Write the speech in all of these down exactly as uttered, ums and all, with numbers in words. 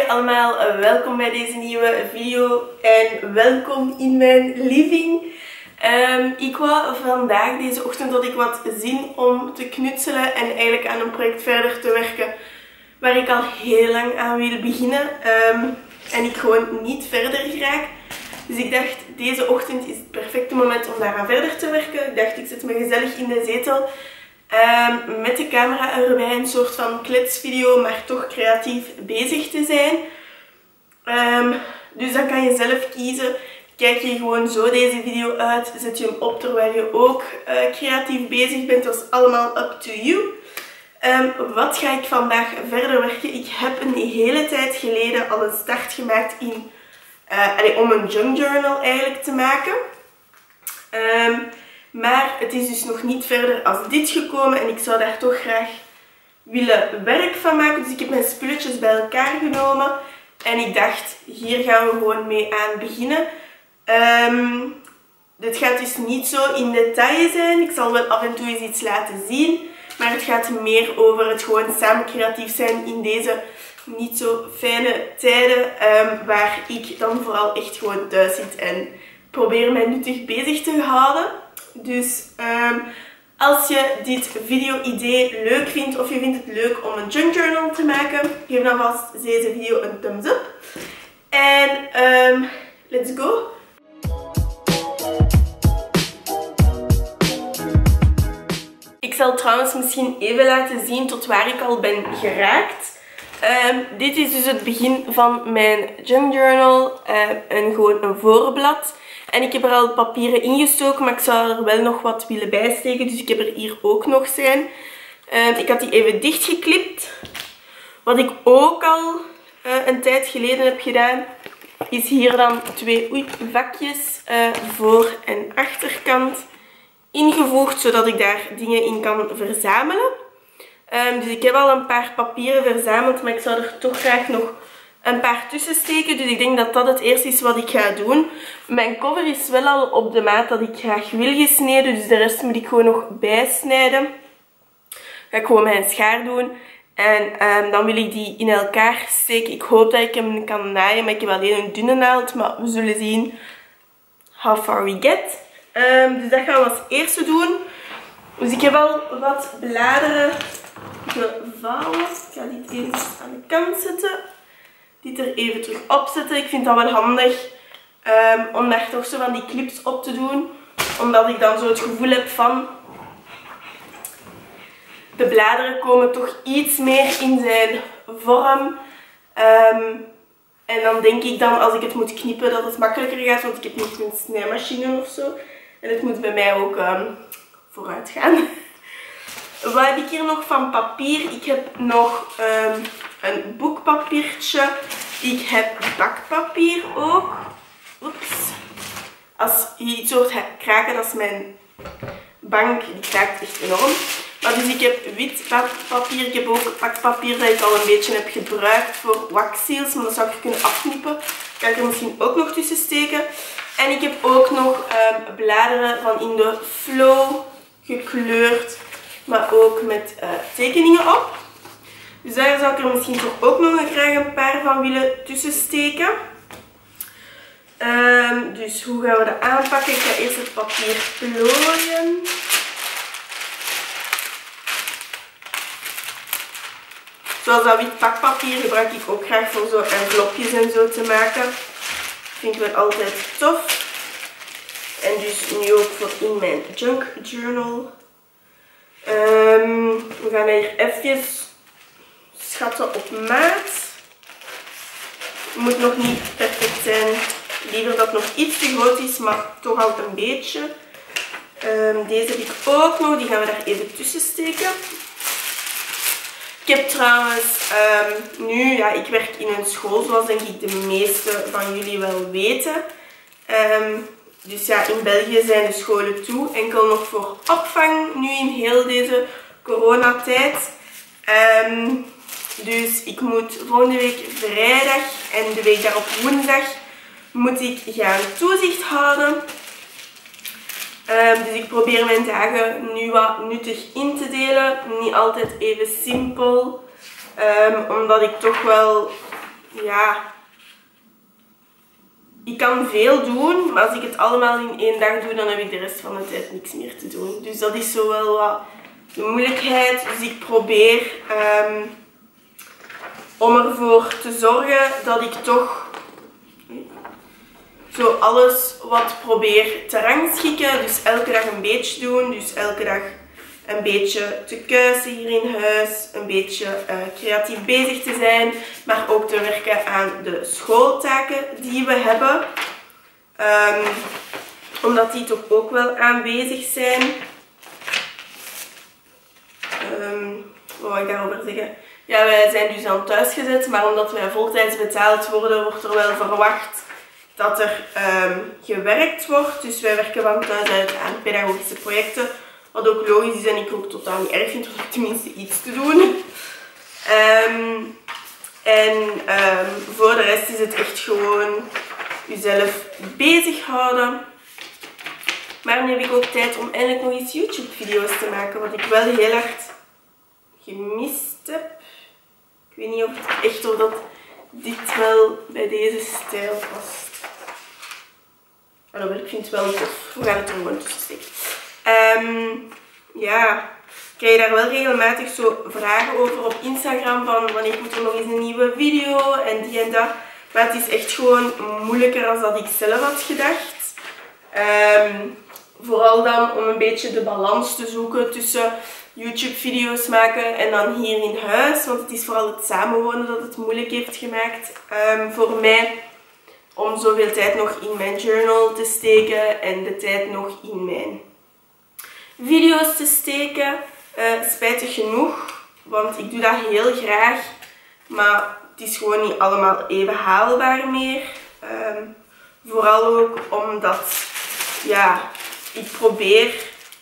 allemaal, welkom bij deze nieuwe video en welkom in mijn living. Um, ik wou vandaag, deze ochtend, had ik wat zin om te knutselen en eigenlijk aan een project verder te werken waar ik al heel lang aan wil beginnen um, en ik gewoon niet verder geraak. Dus ik dacht, deze ochtend is het perfecte moment om daaraan verder te werken. Ik dacht, ik zet me gezellig in de zetel. Um, met de camera erbij, een soort van kletsvideo, maar toch creatief bezig te zijn. Um, dus dan kan je zelf kiezen. Kijk je gewoon zo deze video uit, zet je hem op terwijl je ook uh, creatief bezig bent. Dat is allemaal up to you. Um, wat ga ik vandaag verder werken? Ik heb een hele tijd geleden al een start gemaakt in, uh, allez, om een junk journal eigenlijk te maken. Um, Maar het is dus nog niet verder als dit gekomen en ik zou daar toch graag willen werk van maken. Dus ik heb mijn spulletjes bij elkaar genomen en ik dacht, hier gaan we gewoon mee aan beginnen. Um, dit gaat dus niet zo in detail zijn. Ik zal wel af en toe eens iets laten zien. Maar het gaat meer over het gewoon samen creatief zijn in deze niet zo fijne tijden. Um, waar ik dan vooral echt gewoon thuis zit en probeer mij nuttig bezig te houden. Dus um, als je dit video-idee leuk vindt of je vindt het leuk om een junk journal te maken, geef dan vast deze video een thumbs up. En um, let's go! Ik zal trouwens misschien even laten zien tot waar ik al ben geraakt. Um, dit is dus het begin van mijn junk journal. Uh, en gewoon een voorblad. En ik heb er al papieren ingestoken, maar ik zou er wel nog wat willen bijsteken. Dus ik heb er hier ook nog zijn. Uh, ik had die even dichtgeklipt. Wat ik ook al uh, een tijd geleden heb gedaan, is hier dan twee oei, vakjes uh, voor- en achterkant ingevoegd, zodat ik daar dingen in kan verzamelen. Um, dus ik heb al een paar papieren verzameld, maar ik zou er toch graag nog een paar tussen steken. Dus ik denk dat dat het eerste is wat ik ga doen. Mijn cover is wel al op de maat dat ik graag wil gesneden. Dus de rest moet ik gewoon nog bijsnijden. Ga ik gewoon met een schaar doen. En um, dan wil ik die in elkaar steken. Ik hoop dat ik hem kan naaien. Maar ik heb alleen een dunne naald. Maar we zullen zien how far we get. Um, dus dat gaan we als eerste doen. Dus ik heb al wat bladeren gevouwen. Ik ga dit even aan de kant zetten. Dit er even terug opzetten. Ik vind dat wel handig um, om daar toch zo van die clips op te doen. Omdat ik dan zo het gevoel heb van de bladeren komen toch iets meer in zijn vorm. Um, en dan denk ik dan als ik het moet knippen dat het makkelijker gaat. Want ik heb niet een snijmachine of zo. En het moet bij mij ook um, vooruit gaan. Wat heb ik hier nog van papier? Ik heb nog um, een boekpapiertje. Ik heb bakpapier ook. Oeps. Als je iets hoort kraken, dat is mijn bank. Die kraakt echt enorm. Maar dus ik heb wit bakpapier. Ik heb ook bakpapier dat ik al een beetje heb gebruikt voor waxseals. Maar dat zou ik kunnen afknippen. Kan ik er misschien ook nog tussen steken. En ik heb ook nog um, bladeren van in de Flow gekleurd. Maar ook met uh, tekeningen op. Dus daar zou ik er misschien toch ook nog graag een paar van willen tussen steken. Um, dus hoe gaan we dat aanpakken? Ik ga eerst het papier plooien. Zoals dat wit pakpapier gebruik ik ook graag voor zo envelopjes en zo te maken. Vind ik wel altijd tof. En dus nu ook voor in mijn junk journal. Um, we gaan hier even schatten op maat. Het moet nog niet perfect zijn. Liever dat het nog iets te groot is, maar toch altijd een beetje. Um, deze heb ik ook nog. Die gaan we daar even tussen steken. Ik heb trouwens um, nu, ja, ik werk in een school, zoals denk ik de meeste van jullie wel weten. Um, Dus ja, in België zijn de scholen toe. Enkel nog voor opvang nu in heel deze coronatijd. Um, dus ik moet volgende week vrijdag en de week daarop woensdag moet ik gaan toezicht houden. Um, dus ik probeer mijn dagen nu wat nuttig in te delen. Niet altijd even simpel. Um, omdat ik toch wel ja, ik kan veel doen, maar als ik het allemaal in één dag doe, dan heb ik de rest van de tijd niks meer te doen. Dus dat is zo wel wat de moeilijkheid. Dus ik probeer um, om ervoor te zorgen dat ik toch zo alles wat probeer te rangschikken. Dus elke dag een beetje doen. Dus elke dag een beetje te kuisen hier in huis. Een beetje uh, creatief bezig te zijn. Maar ook te werken aan de schooltaken die we hebben. Um, omdat die toch ook wel aanwezig zijn. Um, wat wil ik daarover zeggen? Ja, wij zijn dus aan thuis gezet. Maar omdat wij voltijds betaald worden, wordt er wel verwacht dat er um, gewerkt wordt. Dus wij werken van thuis uit aan pedagogische projecten. Wat ook logisch is en ik ook totaal niet erg vind, om tenminste iets te doen. Um, en um, voor de rest is het echt gewoon jezelf bezighouden. Maar nu heb ik ook tijd om eindelijk nog eens YouTube-video's te maken. Wat ik wel heel hard gemist heb. Ik weet niet of het echt of dat dit wel bij deze stijl past. Alhoewel, ik vind het wel tof. We gaan het er gewoon tussen steken. Um, ja, ik krijg daar wel regelmatig zo vragen over op Instagram van wanneer moet er nog eens een nieuwe video en die en dat. Maar het is echt gewoon moeilijker dan dat ik zelf had gedacht. Um, vooral dan om een beetje de balans te zoeken tussen YouTube video's maken en dan hier in huis. Want het is vooral het samenwonen dat het moeilijk heeft gemaakt um, voor mij. Om zoveel tijd nog in mijn journal te steken en de tijd nog in mijn video's te steken. Uh, spijtig genoeg, want ik doe dat heel graag. Maar het is gewoon niet allemaal even haalbaar meer. Um, vooral ook omdat, ja, ik probeer...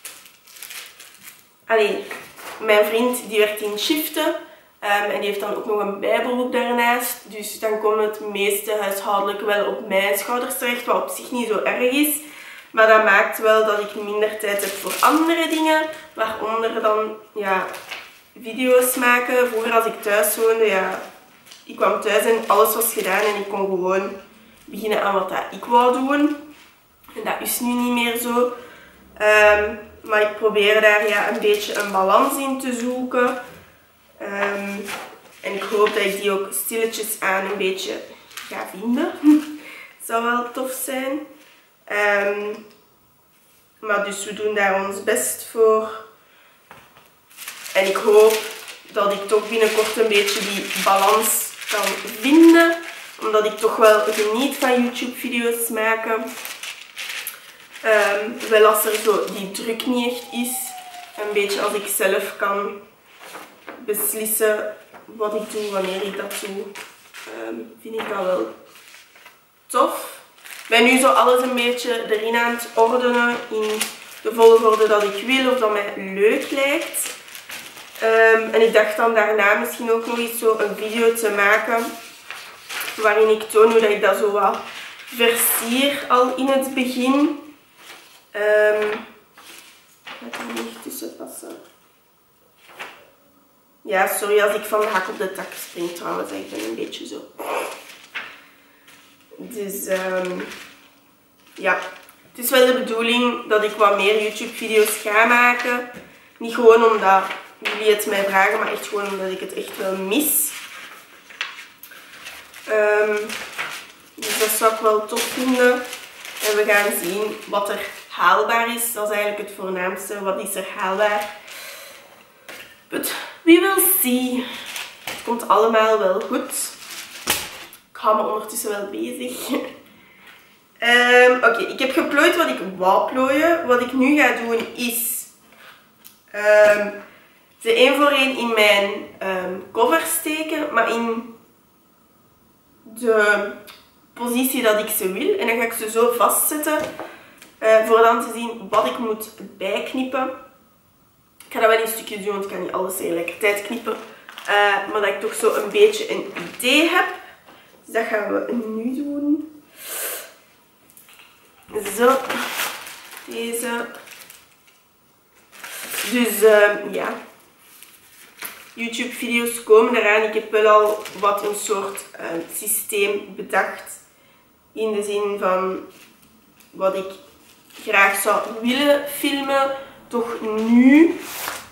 Allee, mijn vriend die werkt in shiften. Um, en die heeft dan ook nog een bijberoep daarnaast. Dus dan komt het meeste huishoudelijk wel op mijn schouders terecht. Wat op zich niet zo erg is. Maar dat maakt wel dat ik minder tijd heb voor andere dingen. Waaronder dan ja, video's maken. Vroeger als ik thuis woonde, ja, ik kwam thuis en alles was gedaan. En ik kon gewoon beginnen aan wat dat ik wou doen. En dat is nu niet meer zo. Um, maar ik probeer daar ja, een beetje een balans in te zoeken. Um, en ik hoop dat ik die ook stilletjes aan een beetje ga vinden. Zou wel tof zijn. Um, maar dus we doen daar ons best voor. En ik hoop dat ik toch binnenkort een beetje die balans kan vinden. Omdat ik toch wel geniet van YouTube video's maken. Um, wel als er zo die druk niet echt is. Een beetje als ik zelf kan beslissen wat ik doe, wanneer ik dat doe. Um, vind ik dat wel tof. Ik ben nu zo alles een beetje erin aan het ordenen in de volgorde dat ik wil of dat mij leuk lijkt. Um, en ik dacht dan daarna misschien ook nog eens zo een video te maken waarin ik toon hoe dat ik dat zo wat versier al in het begin. Um, Laat er niet tussen passen. Ja, sorry als ik van de hak op de tak spring trouwens. Ik ben een beetje zo. Dus um, ja, het is wel de bedoeling dat ik wat meer YouTube video's ga maken. Niet gewoon omdat jullie het mij vragen, maar echt gewoon omdat ik het echt wel mis. Um, dus dat zou ik wel tof vinden. En we gaan zien wat er haalbaar is. Dat is eigenlijk het voornaamste. Wat is er haalbaar? But we will see. Het komt allemaal wel goed. Ik hou me ondertussen wel bezig. um, Oké, okay, ik heb geplooid wat ik wou plooien. Wat ik nu ga doen is um, ze één voor één in mijn um, cover steken. Maar in de positie dat ik ze wil. En dan ga ik ze zo vastzetten. Uh, voor dan te zien wat ik moet bijknippen. Ik ga dat wel in stukjes doen, want ik kan niet alles tegelijkertijd knippen. Uh, maar dat ik toch zo een beetje een idee heb. Dus dat gaan we nu doen. Zo. Deze. Dus uh, ja. YouTube video's komen eraan. Ik heb wel al wat een soort uh, systeem bedacht. In de zin van wat ik graag zou willen filmen. Toch nu.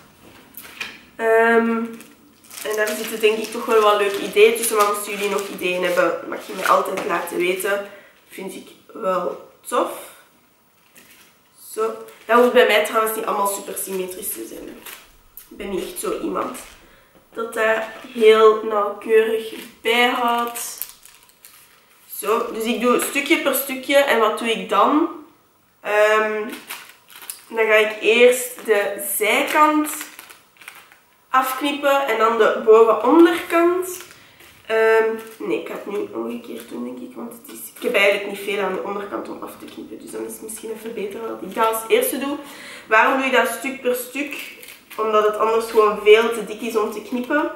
Um, en daar zitten denk ik toch wel wat leuke ideeën tussen. Maar als jullie nog ideeën hebben, mag je mij altijd laten weten. Vind ik wel tof. Zo. Dat hoeft bij mij trouwens niet allemaal super symmetrisch te zijn. Ik ben niet echt zo iemand dat daar heel nauwkeurig bij houdt. Zo, dus ik doe stukje per stukje. En wat doe ik dan? Um, dan ga ik eerst de zijkant afknippen en dan de boven-onderkant. Um, nee, ik ga het nu omgekeerd doen, denk ik. Want het is, ik heb eigenlijk niet veel aan de onderkant om af te knippen. Dus dan is het misschien even beter dat ik dat als eerste doe. Waarom doe je dat stuk per stuk? Omdat het anders gewoon veel te dik is om te knippen.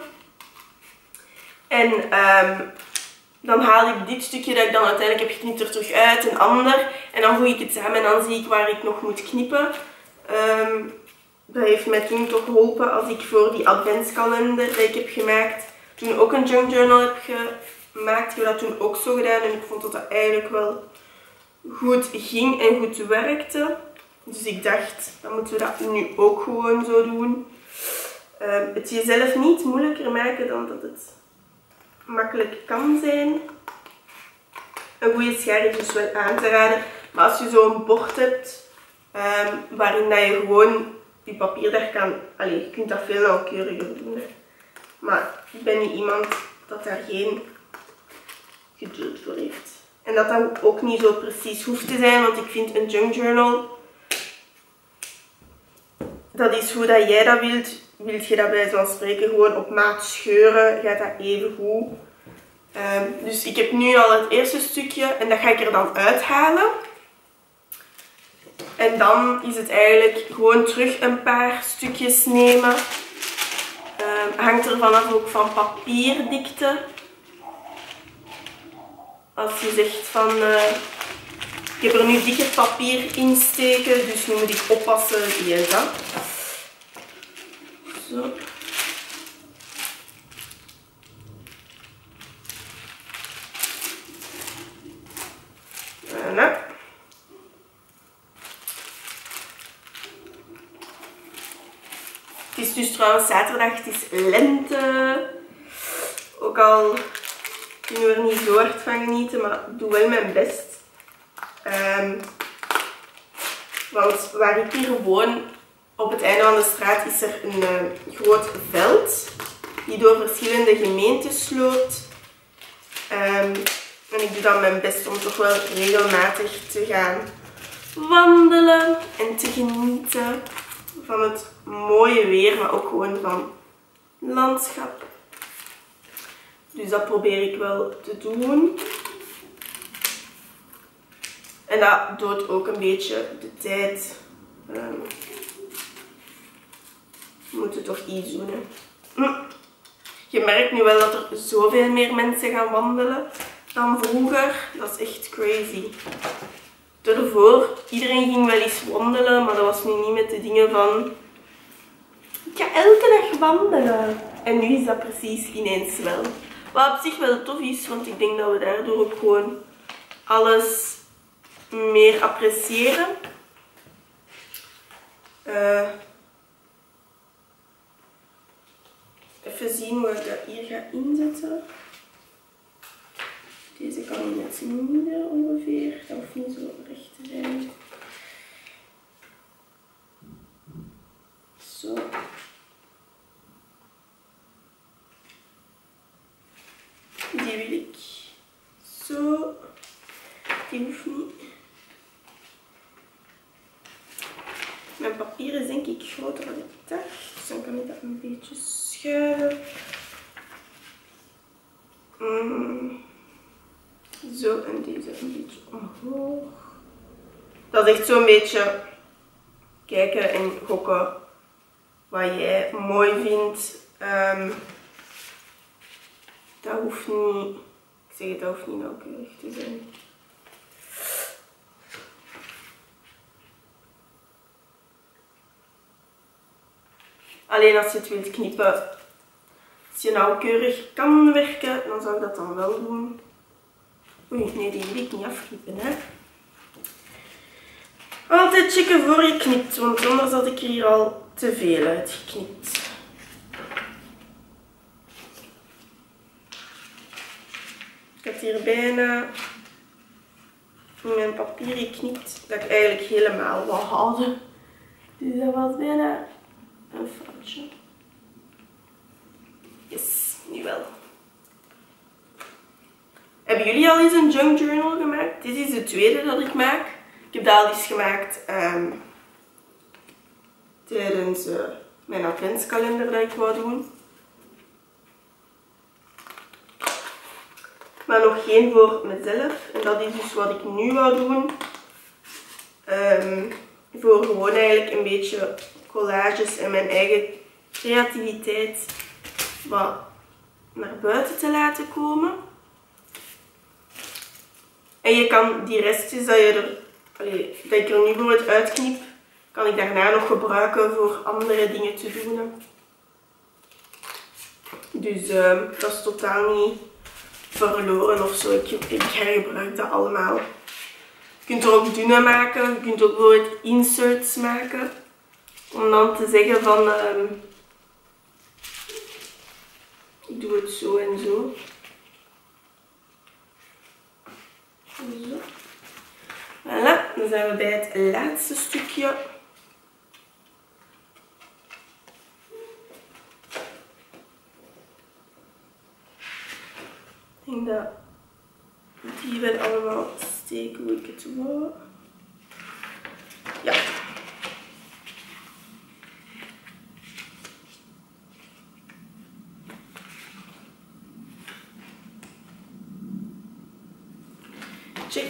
En um, dan haal ik dit stukje dat ik dan uiteindelijk heb geknipt er terug uit, een ander. En dan voeg ik het samen en dan zie ik waar ik nog moet knippen. Um, dat heeft mij toen toch geholpen als ik voor die adventskalender die ik heb gemaakt, toen ook een junk journal heb gemaakt. Ik heb dat toen ook zo gedaan en ik vond dat dat eigenlijk wel goed ging en goed werkte. Dus ik dacht, dan moeten we dat nu ook gewoon zo doen. Um, het jezelf niet moeilijker maken dan dat het makkelijk kan zijn. Een goede schaar is dus wel aan te raden. Maar als je zo'n bord hebt um, waarin dat je gewoon je papier daar kan... Allee, je kunt dat veel nauwkeuriger doen. Hè. Maar ik ben niet iemand dat daar geen geduld voor heeft. En dat dat ook niet zo precies hoeft te zijn. Want ik vind een junk journal... Dat is hoe dat jij dat wilt. Wilt je dat bij wijze van spreken gewoon op maat scheuren, gaat dat even goed. Um, dus ik heb nu al het eerste stukje en dat ga ik er dan uithalen. En dan is het eigenlijk gewoon terug een paar stukjes nemen. Um, hangt er vanaf ook van papierdikte. Als je zegt van... Uh, ik heb er nu dikker papier in steken, dus nu moet ik oppassen wie is dat. Zo. Voilà. Het is dus trouwens zaterdag, het is lente. Ook al kunnen we er niet zo hard van genieten, maar ik doe wel mijn best. Um, want waar ik hier woon, op het einde van de straat, is er een uh, groot veld die door verschillende gemeentes loopt. Um, en ik doe dan mijn best om toch wel regelmatig te gaan wandelen en te genieten van het mooie weer, maar ook gewoon van landschap. Dus dat probeer ik wel te doen. En dat doodt ook een beetje de tijd. Um, we moeten toch iets doen. Hè. Hm. Je merkt nu wel dat er zoveel meer mensen gaan wandelen dan vroeger. Dat is echt crazy. Daarvoor, iedereen ging wel eens wandelen, maar dat was nu niet met de dingen van... Ik ga elke dag wandelen. En nu is dat precies ineens wel. Wat op zich wel tof is, want ik denk dat we daardoor ook gewoon alles meer appreciëren. Uh, even zien hoe ik dat hier ga inzetten. Deze kan in het midden ongeveer. Dat hoeft niet zo recht te zijn. Zo. Die wil ik zo. Die hoeft niet. Mijn papier is denk ik groter dan ik dacht. Dus dan kan ik dat een beetje schuiven. Mm. Zo, en deze een beetje omhoog. Dat is echt zo'n beetje kijken en gokken wat jij mooi vindt. Um, dat hoeft niet, ik zeg het, dat hoeft niet nauwkeurig te zijn. Alleen als je het wilt knippen, Als je nauwkeurig kan werken, dan zou ik dat dan wel doen. Oei, nee, die wil ik niet afknippen, hè. Altijd checken voor je knipt, want anders had ik er hier al te veel uitgeknipt. Ik had hier bijna in mijn papier geknipt dat ik eigenlijk helemaal wou houden. Dus dat was bijna een foutje. Yes, nu wel. Hebben jullie al eens een junk journal gemaakt? Dit is de tweede dat ik maak. Ik heb dat al eens gemaakt um, tijdens uh, mijn adventskalender dat ik wou doen. Maar nog geen voor mezelf. En dat is dus wat ik nu wou doen. Um, voor gewoon eigenlijk een beetje collages en mijn eigen creativiteit wat naar buiten te laten komen. En je kan die restjes dat, je er, allee, dat ik er nu bijvoorbeeld uitknip, kan ik daarna nog gebruiken voor andere dingen te doen. Dus uh, dat is totaal niet verloren of zo. Ik, ik hergebruik dat allemaal. Je kunt er ook dunne maken. Je kunt ook bijvoorbeeld inserts maken. Om dan te zeggen van... Uh, ik doe het zo en zo. Zo. Voilà, dan zijn we bij het laatste stukje. Ik denk dat die wel allemaal steken hoe ik het wou. Ja. Check.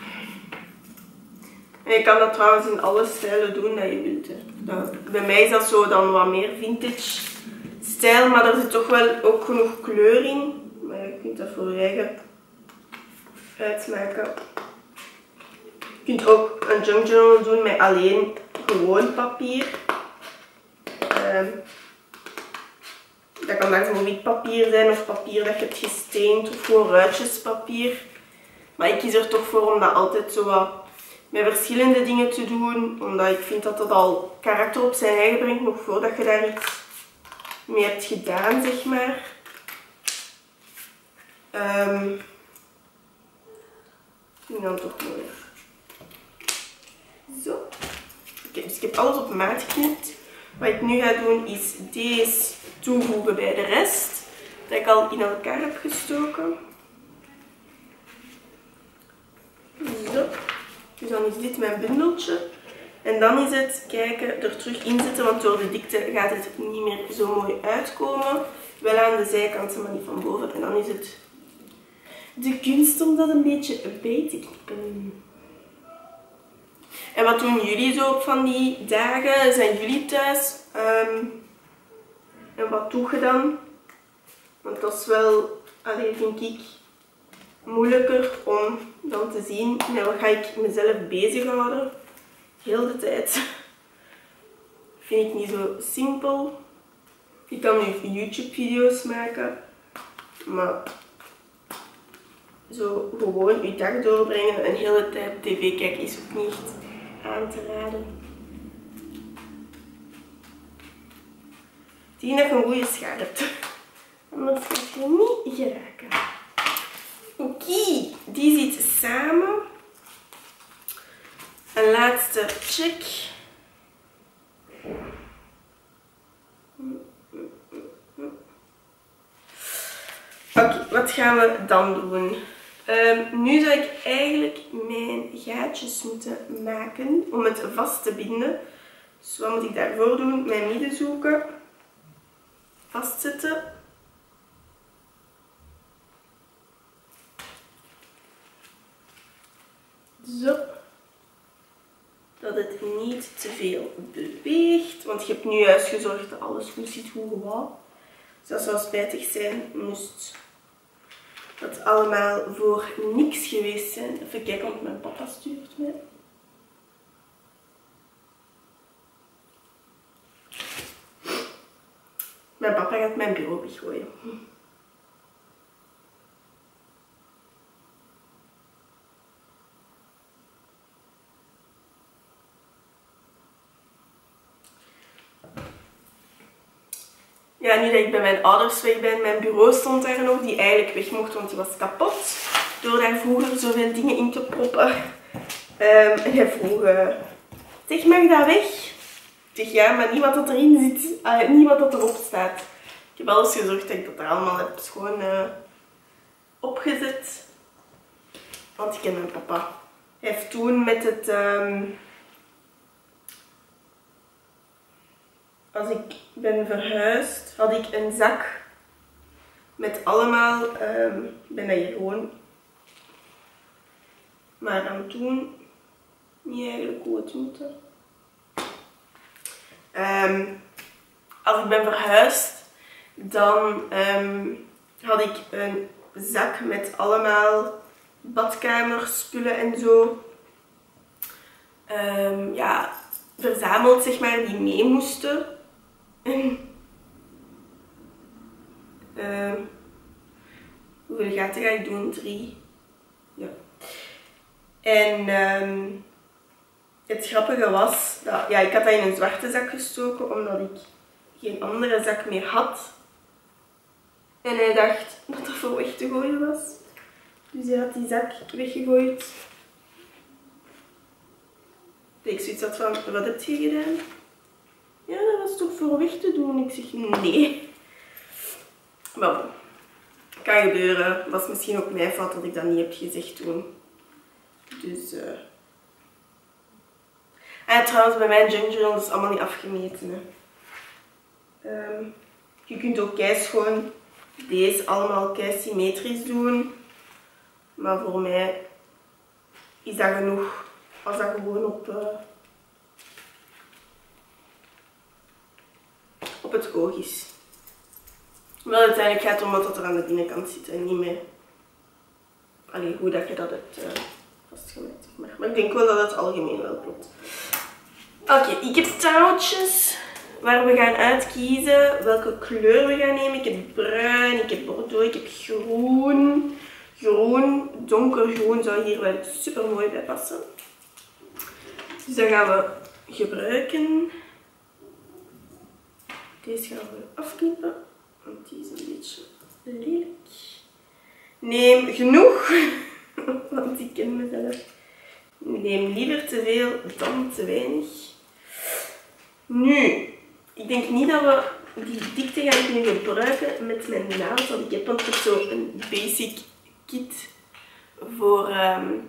En je kan dat trouwens in alle stijlen doen dat je wilt. Hè. Dat, bij mij is dat zo dan wat meer vintage stijl, maar er zit toch wel ook genoeg kleur in. Maar je kunt dat voor je eigen uitmaken. Je kunt ook een junk journal doen met alleen gewoon papier. Um, dat kan maar zo'n wit papier zijn of papier dat je hebt gesteend of gewoon ruitjespapier. Maar ik kies er toch voor om dat altijd zo wat met verschillende dingen te doen. Omdat ik vind dat dat al karakter op zijn eigen brengt, nog voordat je daar iets mee hebt gedaan, zeg maar. Um, ik vind dat toch mooi. Zo. Oké, dus ik heb alles op maat geknipt. Wat ik nu ga doen is deze toevoegen bij de rest. Dat ik al in elkaar heb gestoken. Zo. Dus dan is dit mijn bundeltje. En dan is het kijken, er terug inzetten, want door de dikte gaat het niet meer zo mooi uitkomen. Wel aan de zijkanten, maar niet van boven. En dan is het de kunst om dat een beetje bij te knippen. En wat doen jullie zo op van die dagen? Zijn jullie thuis? Um, en wat doe je dan? Want dat is wel, allee, vind ik, moeilijker om dan te zien met wat ga ik mezelf bezighouden. Heel de tijd. Vind ik niet zo simpel. Ik kan nu YouTube-video's maken, maar zo gewoon je dag doorbrengen, een hele tijd tv kijken is ook niet echt aan te raden. Zie dat je een goede schaar hebt. Anders ga je niet geraken. Oké, okay, die zit samen. Een laatste check. Oké, okay, wat gaan we dan doen? Um, nu zou ik eigenlijk mijn gaatjes moeten maken om het vast te binden. Dus wat moet ik daarvoor doen? Mijn midden zoeken. Vastzetten. Zo. Dat het niet te veel beweegt. Want je hebt nu juist gezorgd dat alles goed zit hoe je wou. Dus dat zou spijtig zijn, moest dat allemaal voor niks geweest zijn. Even kijken, want mijn papa stuurt mij. Mijn papa gaat mijn bureau weggooien. Ja, nu dat ik bij mijn ouders weg ben, mijn bureau stond daar nog, die eigenlijk weg mocht, want die was kapot. Door daar vroeger zoveel dingen in te proppen. Um, en hij vroeg, uh, zeg, mag dat weg? Ik zeg, ja, maar niet wat dat erin zit, uh, niet wat dat erop staat. Ik heb alles gezorgd dat ik dat er allemaal heb gewoon uh, opgezet. Want ik ken mijn papa. Hij heeft toen met het... Um, als ik ben verhuisd, had ik een zak met allemaal... Um, ik ben dat hier gewoon maar aan het doen. Niet eigenlijk hoe het moet. Um, als ik ben verhuisd, dan um, had ik een zak met allemaal badkamerspullen en zo. Um, ja, verzameld, zeg maar, die mee moesten. uh, hoeveel gaten ga ik doen? Drie. Ja. En um, het grappige was, dat, ja, ik had dat in een zwarte zak gestoken omdat ik geen andere zak meer had. En hij dacht dat dat voor weg te gooien was. Dus hij had die zak weggegooid. Ik zoiets had van, wat heb je gedaan? Ja, dat was toch voor weg te doen? Ik zeg, nee. Maar bon, kan gebeuren. Het was misschien ook mijn fout dat ik dat niet heb gezegd toen. Dus... Uh... En trouwens, bij mijn junk journal is het allemaal niet afgemeten. Hè. Um, je kunt ook keis gewoon deze allemaal kei symmetrisch doen. Maar voor mij is dat genoeg als dat gewoon op, uh, op het oog is. Wel, uiteindelijk gaat het om wat er aan de binnenkant zit en niet meer allee, hoe dat je dat hebt uh, vastgelegd. Maar. maar ik denk wel dat het algemeen wel klopt. Oké, okay, ik heb touwtjes waar we gaan uitkiezen welke kleur we gaan nemen. Ik heb bruin, ik heb bordeaux, ik heb groen. Groen, donkergroen zou hier wel super mooi bij passen. Dus dat gaan we gebruiken. Deze gaan we afknippen, want die is een beetje lelijk. Neem genoeg, want ik ken mezelf. Neem liever te veel dan te weinig. Nu, ik denk niet dat we die dikte gaan kunnen gebruiken met mijn naald, want ik heb altijd zo een basic kit voor um,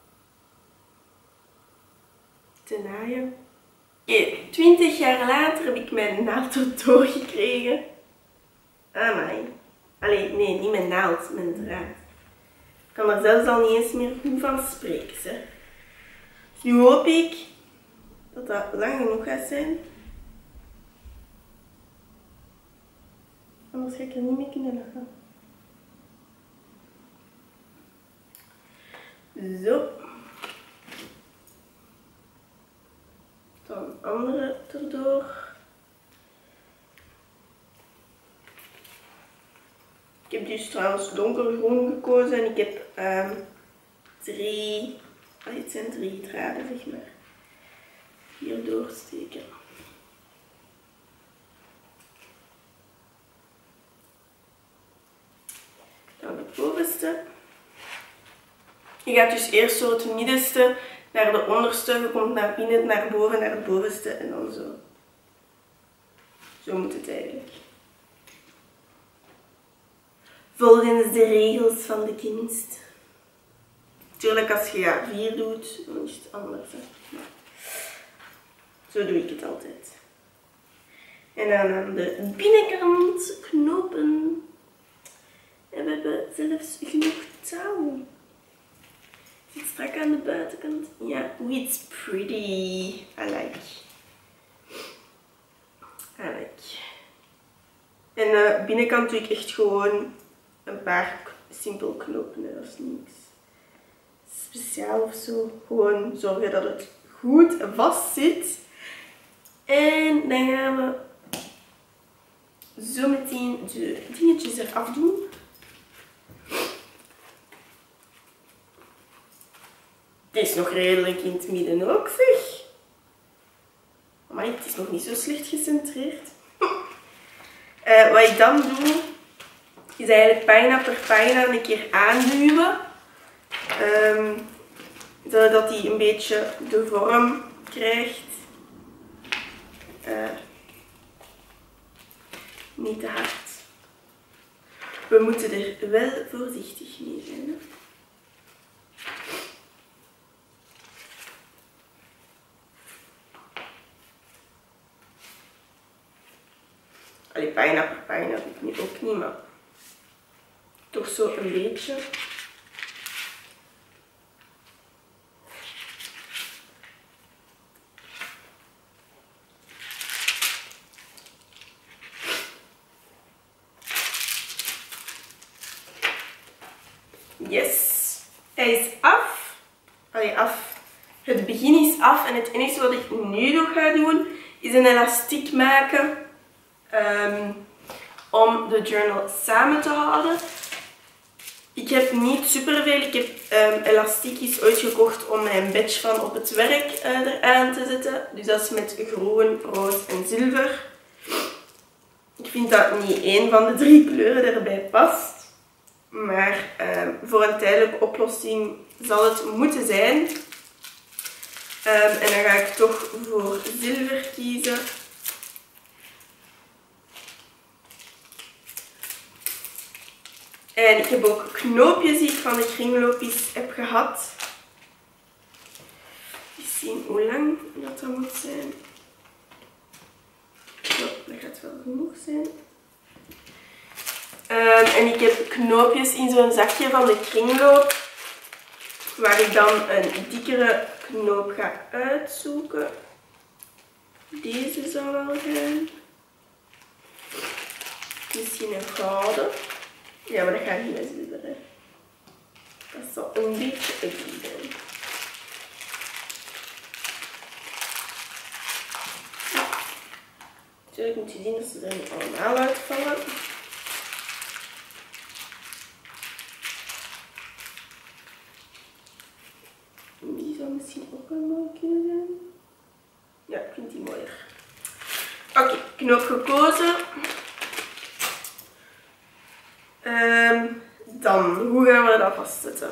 te naaien. Okay, twintig jaar later heb ik mijn naald erdoor gekregen. Amai. Allee, nee, niet mijn naald, mijn draad. Ik kan er zelfs al niet eens meer goed van spreken. Hè. Dus nu hoop ik dat dat lang genoeg gaat zijn. Anders ga ik er niet mee kunnen gaan. Zo. Dan andere erdoor. Ik heb dus trouwens donkergroen gekozen en ik heb um, drie, oh, dit zijn drie draden zeg maar, hier doorsteken. Dan het bovenste. Je gaat dus eerst zo het middenste naar de onderste, je komt naar binnen, naar boven, naar het bovenste en dan zo. Zo moet het eigenlijk. Volgens de regels van de kunst. Natuurlijk, als je ja, vier doet, dan is het anders. Hè. Maar zo doe ik het altijd. En dan aan de binnenkant knopen. En we hebben zelfs genoeg touw. Zit strak aan de buitenkant. Ja, oh, it's pretty. I like. I like. En de uh, binnenkant doe ik echt gewoon een paar simpel knopen. Hè. Dat is niks speciaal of zo. Gewoon zorgen dat het goed vast zit. En dan gaan we zo meteen de dingetjes eraf doen. Het is nog redelijk in het midden ook, zeg. Maar het is nog niet zo slecht gecentreerd. Uh, wat ik dan doe, is eigenlijk pagina per pagina een keer aanduwen. Um, zodat hij een beetje de vorm krijgt. Uh, niet te hard. We moeten er wel voorzichtig mee zijn. Hè? Allee, pagina per pagina doe ik nu ook niet, maar toch zo een beetje. Yes, hij is af. Allee, af. Het begin is af en het enige wat ik nu nog ga doen is een elastiek maken. Um, om de journal samen te houden. Ik heb niet superveel. Ik heb um, elastiekjes ooit gekocht om mijn badge van op het werk uh, eraan te zetten. Dus dat is met groen, rood en zilver. Ik vind dat niet één van de drie kleuren erbij past. Maar um, voor een tijdelijke oplossing zal het moeten zijn. Um, en dan ga ik toch voor zilver kiezen. En ik heb ook knoopjes die ik van de kringloopjes heb gehad. Eens zien hoe lang dat, dat moet zijn. Zo, dat gaat wel genoeg zijn. Um, en ik heb knoopjes in zo'n zakje van de kringloop. Waar ik dan een dikkere knoop ga uitzoeken. Deze zou wel gaan. Misschien een gouden. Ja, maar dat gaat niet met zilver, hè. Dat zal een beetje ugly zijn. Ja. Natuurlijk moet je zien dat ze er niet allemaal uitvallen. Die zou misschien ook wel mooi kunnen zijn. Ja, ik vind die mooier. Oké, okay, knoop gekozen. Um, dan, hoe gaan we dat vastzetten?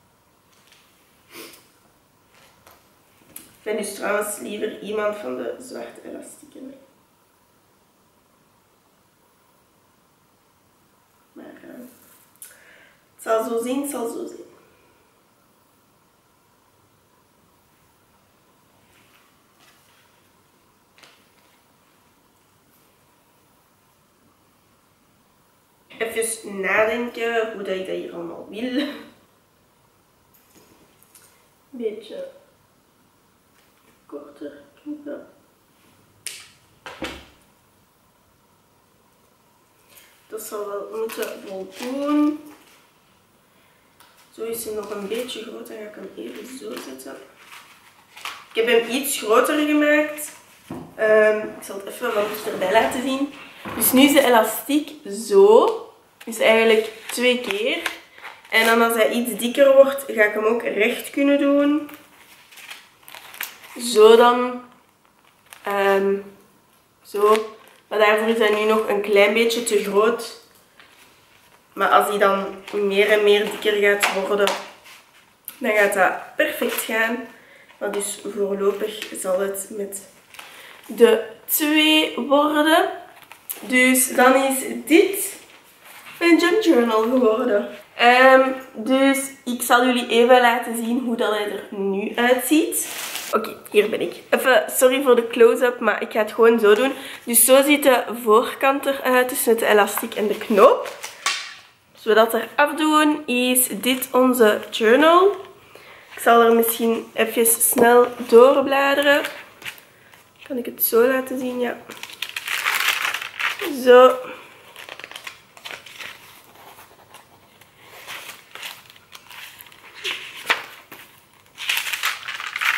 Ik ben dus trouwens liever iemand van de zwarte elastieken. Maar uh, het zal zo zien, het zal zo zien. Even nadenken hoe dat ik dat hier allemaal wil. Een beetje korter knippen. Dat zal wel moeten voldoen. Zo is hij nog een beetje groot, dan ga ik hem even zo zetten. Ik heb hem iets groter gemaakt. Um, ik zal het even wat dichterbij laten zien. Dus nu is de elastiek zo. Dus eigenlijk twee keer. En dan als hij iets dikker wordt, ga ik hem ook recht kunnen doen. Zo dan. Um, zo. Maar daarvoor is hij nu nog een klein beetje te groot. Maar als hij dan meer en meer dikker gaat worden, dan gaat dat perfect gaan. Maar dus voorlopig zal het met de twee worden. Dus dan is dit mijn junk journal geworden. Um, dus ik zal jullie even laten zien hoe dat hij er nu uitziet. Oké, okay, hier ben ik. Even sorry voor de close-up, maar ik ga het gewoon zo doen. Dus zo ziet de voorkant eruit tussen het elastiek en de knoop. Als we dat eraf doen, is dit onze journal. Ik zal er misschien even snel doorbladeren. Kan ik het zo laten zien? Ja. Zo.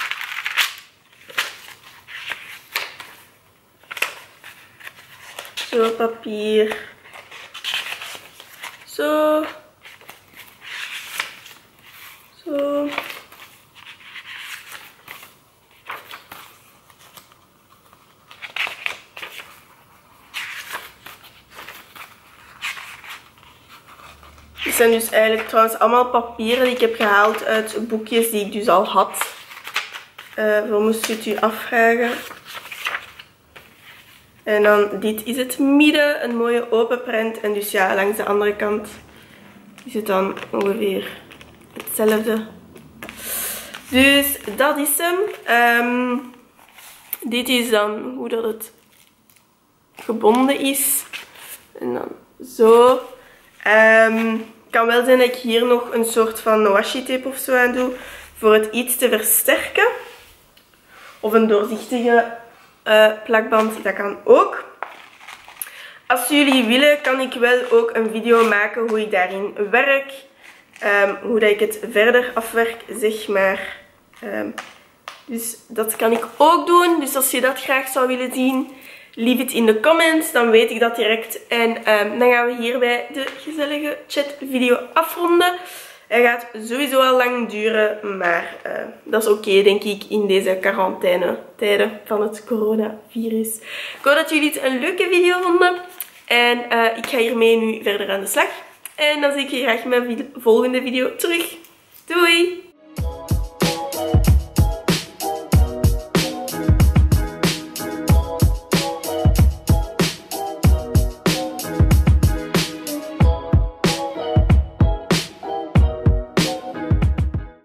Zo zo papier. Zo. Zo. Dit zijn dus eigenlijk trouwens allemaal papieren die ik heb gehaald uit boekjes die ik dus al had. Uh, voor moest je het u afvragen. En dan dit is het midden, een mooie open prent. En dus ja, langs de andere kant is het dan ongeveer hetzelfde. Dus dat is hem. Um, dit is dan hoe dat het gebonden is. En dan zo. Um, het kan wel zijn dat ik hier nog een soort van washi tape of zo aan doe. Voor het iets te versterken. Of een doorzichtige uh, plakband, dat kan ook. Als jullie willen, kan ik wel ook een video maken hoe ik daarin werk. Um, hoe dat ik het verder afwerk, zeg maar. Um, dus dat kan ik ook doen. Dus als je dat graag zou willen zien, leave het in de comments. Dan weet ik dat direct. En um, dan gaan we hierbij de gezellige chatvideo afronden. Hij gaat sowieso al lang duren, maar uh, dat is oké, okay, denk ik, in deze quarantaine tijden van het coronavirus. Ik hoop dat jullie het een leuke video vonden. En uh, ik ga hiermee nu verder aan de slag. En dan zie ik je graag in mijn volgende video terug. Doei!